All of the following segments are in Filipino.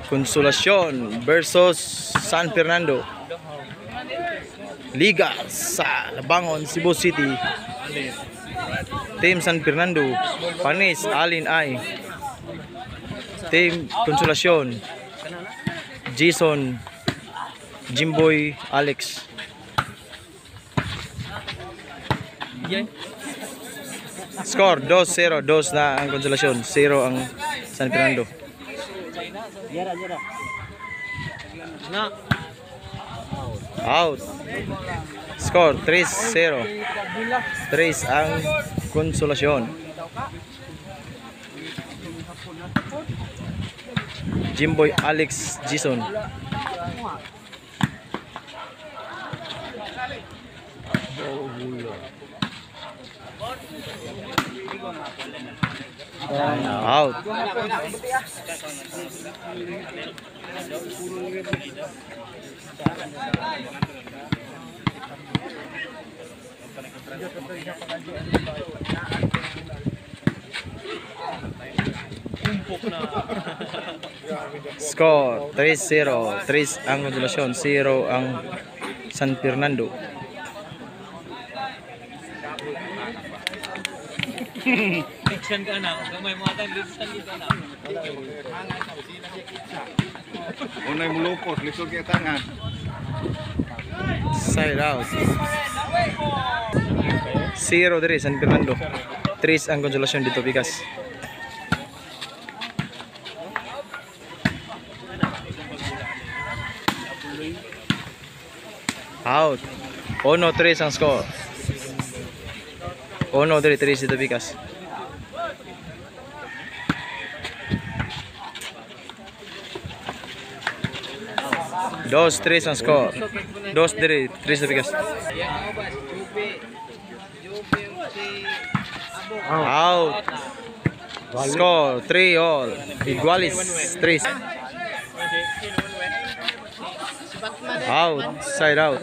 Consolacion versus San Fernando. Liga sa Labangon, Cebu City. Team San Fernando, Panis, Alin Ay. Team Consolacion, Jason, Jimboy, Alex. Score 2-0, 2 na ang Consolacion, 0 ang San Fernando. Out. Score 3-0. 3 ang Consolacion. Jimboy, Alex, Jason. Out. Score 3-0. 3 ang Consolacion, 0 ang San Fernando. Liction ka na, gamay mo ata liction ka na. Unay mo lupos, lisod kaya tangan. Side out. 0 3 San Fernando. 3 ang Consolacion dito Pikas. Out. 1-3 ang score. 1-3 dito Pikas. Dos, 3 ang score. 2-3 dito Pikas. Out. Score 3-all. Igualis 3. Out. Side out.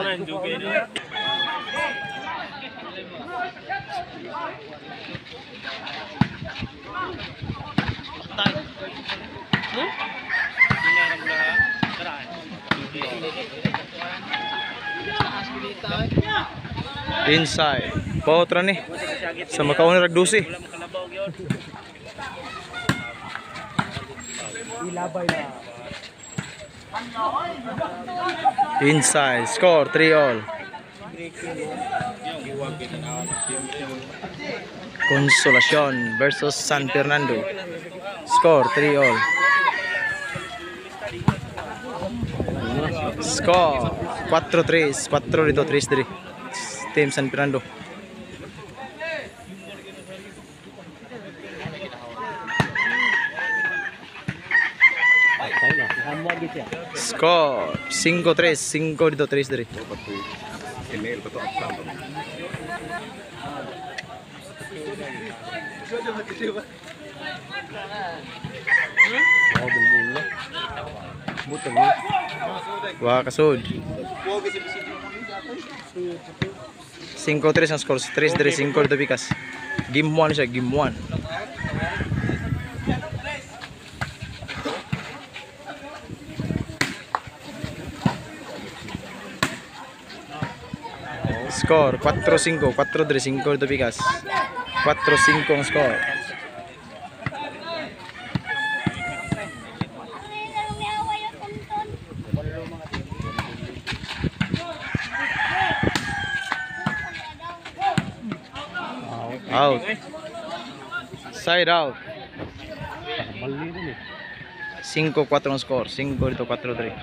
Inside. Pautra ni sa makaon rag 12. Inside. Score 3-all. Consolacion versus San Fernando. Score 3-all. Score 4-3. 4 dito 3-3. Team San Fernando. Score 5-3. 5 dito 3-3. Email ko to upside. Wah kasud. 5-3 ang score. 3-3. 5 dito Pikas. Game 1 siya. Game 1. Score 4-5, 4-3, 5 dito Pikas. 4-5 ang score. Out. Side out. 5-4 ang score. 5 dito 4-3.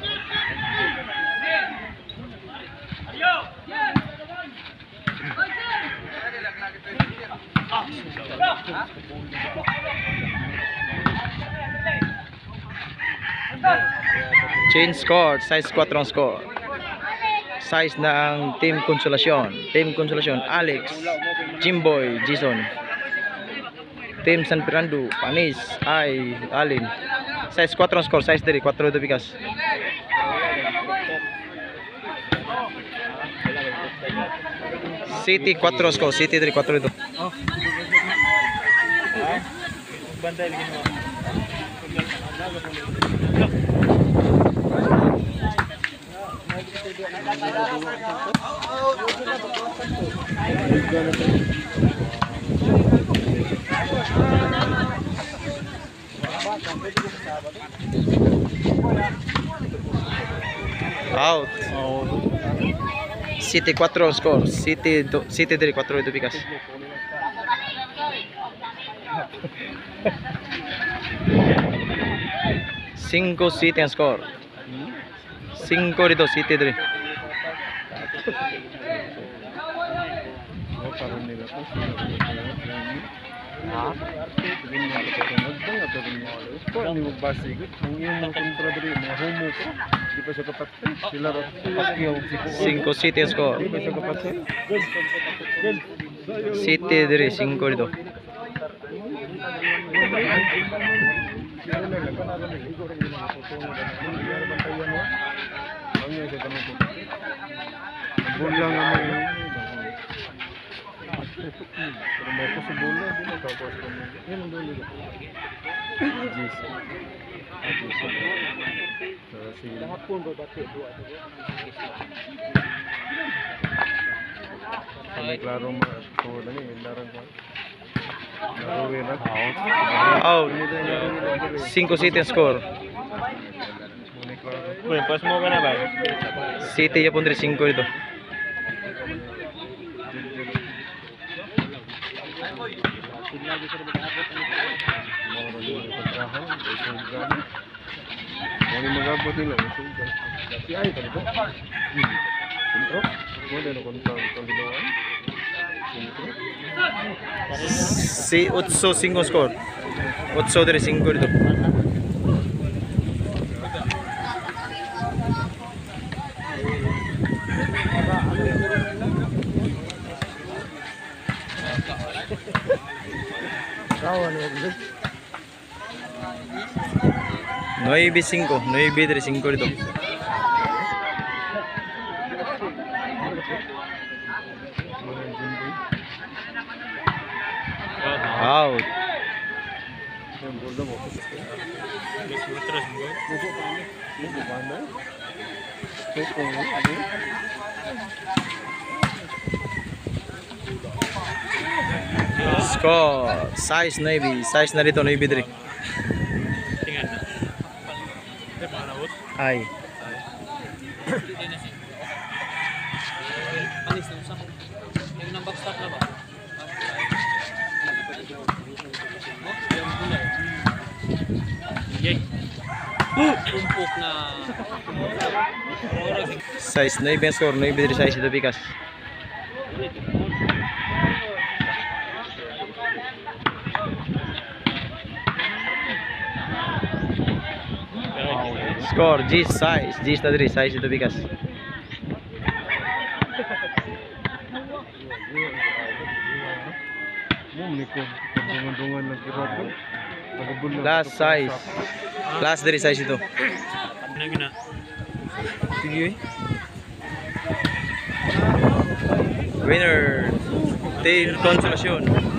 Change score, size 4 ang score. Size ng Team Consolacion. Team Consolacion, Alex, Jimboy, Jason. Team San Fernando, Panis, Ay, Alin. Size 4 ang score, size 3, 4 dito Pikas. City 4 score, City 3, 4 dito. Bantay lagi mo. Out. City 4 ang score. City 3 4 ito pikas. Cinco City ang score. 5 dito City 3. Kung mo basigot, kung yung mga kontra diri, mga homo ko, di pa siya kapatid. Sila ra pakyaw si ko. 5 City ang score. Di pa siya kapatid. City 3 5 dito. Bola nga may pero may ko sa bola, di na tapos ko. Yan ang bola. Jis. Lahat po ba bati dua. Kami klaro mo to dani larang ko. Out. 5 City ang score. Pas mo ka na ba? City yapon 3 5 dito. Kung magabot nila, sugal. Si ay talaga. Intro? Wala na kontang ginawa. Intro? Si 8 5 score. 8 3 5 dito. Kawan mo. 9-5, 9-3 dito. Out. Score. Size 9, size na dito 9-3. Tingnan na. Ay. Alis na sa yung nang backstop na ba? Yay. Tumpok na. Size 9 ang score, 9-3 size ito pikas. Score, G size, G na 3 size ito pikas. Dungan-dungan ng kirato. Last size. Last 3 size ito. Nagina. Sige. Winner, Team Consolacion.